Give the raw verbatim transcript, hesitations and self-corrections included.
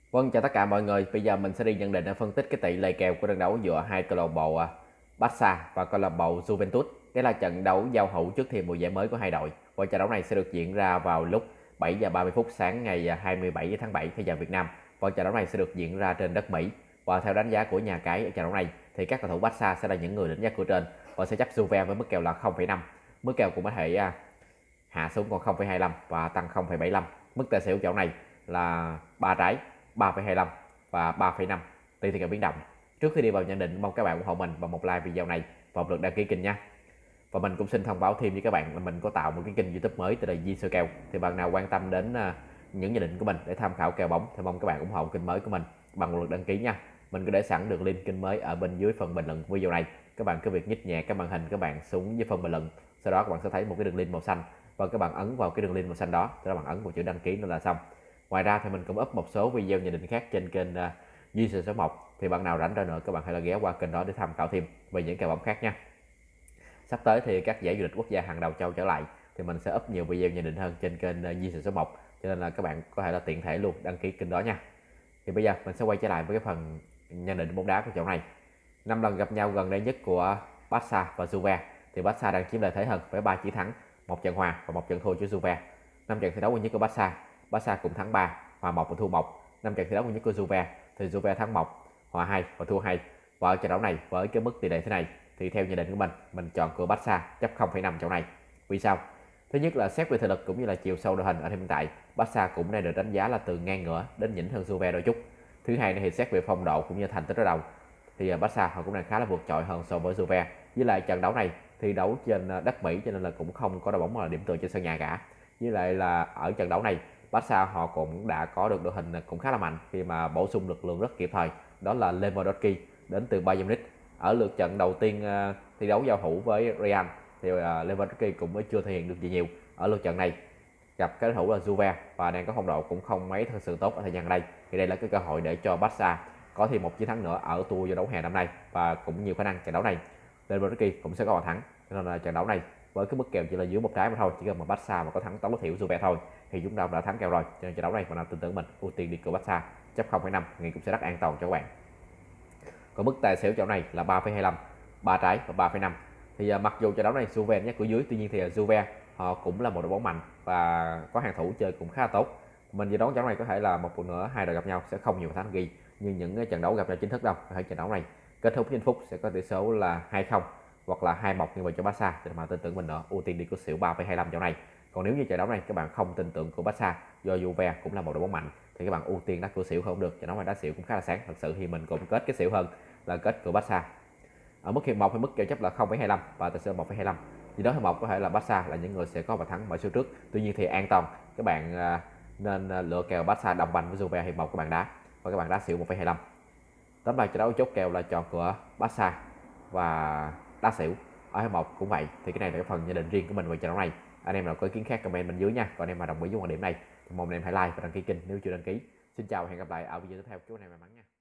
Vâng, chào tất cả mọi người. Bây giờ mình sẽ đi nhận định và phân tích cái tỷ lệ kèo của trận đấu giữa hai câu lạc bộ à, Barca và câu lạc bộ Juventus. Đây là trận đấu giao hữu trước thềm mùa giải mới của hai đội. Và trận đấu này sẽ được diễn ra vào lúc bảy giờ ba mươi phút sáng ngày hai mươi bảy tháng bảy theo giờ Việt Nam. Và trận đấu này sẽ được diễn ra trên đất Mỹ. Và theo đánh giá của nhà cái ở trận đấu này thì các cầu thủ Barca sẽ là những người dẫn dắt của trên và sẽ chấp Juve với mức kèo là không phẩy năm. Mức kèo cũng có thể à, hạ xuống còn không phẩy hai lăm và tăng không phẩy bảy lăm. Mức tài xỉu chậu này là ba trái, ba phẩy hai lăm và ba phẩy năm tùy theo biến động. Trước khi đi vào nhận định, mong các bạn ủng hộ mình bằng một like video này và một lượt đăng ký kênh nha. Và mình cũng xin thông báo thêm với các bạn là mình có tạo một cái kênh YouTube mới tên là Di Sơ Kèo. Thì bạn nào quan tâm đến những nhận định của mình để tham khảo kèo bóng thì mong các bạn ủng hộ kênh mới của mình bằng một lượt đăng ký nha. Mình có để sẵn được link kênh mới ở bên dưới phần bình luận video này. Các bạn cứ việc nhích nhẹ cái màn hình các bạn xuống dưới phần bình luận, sau đó các bạn sẽ thấy một cái đường link màu xanh và các bạn ấn vào cái đường link màu xanh đó, sau đó bạn ấn vào chữ đăng ký nữa là xong. Ngoài ra thì mình cũng up một số video nhận định khác trên kênh uh, Duy số một, thì bạn nào rảnh ra nữa các bạn hãy là ghé qua kênh đó để tham khảo thêm về những kèo bóng khác nha. Sắp tới thì các giải du lịch quốc gia hàng đầu châu trở lại thì mình sẽ up nhiều video nhận định hơn trên kênh uh, Duy số một, cho nên là các bạn có thể là tiện thể luôn đăng ký kênh đó nha. Thì bây giờ mình sẽ quay trở lại với cái phần nhận định bóng đá của chỗ này. Năm lần gặp nhau gần đây nhất của Barca và Juve thì Barca đang chiếm lợi thế hơn với ba chiến thắng, một trận hòa và một trận thua trước Juve. Năm trận thi đấu gần nhất của Barca, Barca cũng thắng ba, hòa một và thua một. Năm trận thi đấu gần nhất của Juve thì Juve thắng một, hòa hai và thua hai. Và ở trận đấu này với cái mức tỷ lệ thế này thì theo nhận định của mình, mình chọn cửa Barca chấp không phẩy năm chỗ này. Vì sao? Thứ nhất là xét về thể lực cũng như là chiều sâu đội hình ở hiện tại, Barca cũng đang được đánh giá là từ ngang ngửa đến nhỉnh hơn Juve đôi chút. Thứ hai thì xét về phong độ cũng như thành tích đối đầu thì Barca họ cũng đang khá là vượt trội hơn so với Juve. Với lại trận đấu này thi đấu trên đất Mỹ cho nên là cũng không có đội bóng là điểm tựa trên sân nhà cả. Với lại là ở trận đấu này Barca họ cũng đã có được đội hình cũng khá là mạnh khi mà bổ sung lực lượng rất kịp thời, đó là Lewandowski đến từ Bayern Munich. Ở lượt trận đầu tiên uh, thi đấu giao hữu với Real thì uh, Lewandowski cũng mới chưa thể hiện được gì nhiều. Ở lượt trận này gặp cái đối thủ là Juve và đang có phong độ cũng không mấy thật sự tốt ở thời gian đây, thì đây là cái cơ hội để cho Barca có thêm một chiến thắng nữa ở tour giải đấu hè năm nay, và cũng nhiều khả năng trận đấu này Lewandowski cũng sẽ có bàn thắng. Cho nên là trận đấu này với cái mức kèo chỉ là dưới một trái mà thôi, chỉ cần mà Barca mà có thắng tối thiểu Juve thôi thì chúng ta đã thắng kèo rồi. Cho nên trận đấu này bạn nào tin tưởng mình ưu tiên đi cửa Barca chấp không phẩy năm, nghĩ cũng sẽ rất an toàn cho các bạn. Còn mức tài xỉu trận này là ba phẩy hai lăm, ba trái và ba phẩy năm. Thì uh, mặc dù trận đấu này Juve nhắc cửa dưới, tuy nhiên thì uh, Juve họ cũng là một đội bóng mạnh và có hàng thủ chơi cũng khá là tốt. Mình dự đoán trận đấu này có thể là một phần nữa hai đội gặp nhau sẽ không nhiều thắng ghi như những trận đấu gặp nhau chính thức đâu. Ở trận đấu này kết thúc chín phút sẽ có tỷ số là hai không hoặc là hai một như vậy cho Barca, thì mà tin tưởng mình nữa ưu tiên đi cửa xỉu ba phẩy hai lăm chỗ này. Còn nếu như trận đấu này các bạn không tin tưởng của Barca do Juve cũng là một đội bóng mạnh thì các bạn ưu tiên đá cửa xỉu không được. Trận đấu này đá xỉu cũng khá là sáng, thật sự thì mình cũng kết cái xỉu hơn là kết của Barca. Ở mức hiệp một thì mức kèo chấp là không phẩy hai lăm và tài xỉu một phẩy hai lăm. Thì đó hiệp một có thể là Barca là những người sẽ có bàn thắng mở số trước. Tuy nhiên thì an toàn các bạn nên lựa kèo Barca đồng bằng với Juve hiệp một các bạn đá, và các bạn đá xỉu một phẩy hai lăm. Tóm lại trận đấu chốt kèo là chọn cửa Barca và đá xỉu. Ở hiệp một cũng vậy, thì cái này là cái phần nhận định riêng của mình về trận đấu này. Anh em nào có ý kiến khác comment bên dưới nha. Còn anh em mà đồng ý với quan điểm này thì mong anh em hãy like và đăng ký kênh nếu chưa đăng ký. Xin chào và hẹn gặp lại ở video tiếp theo. Chúc anh em may mắn nha.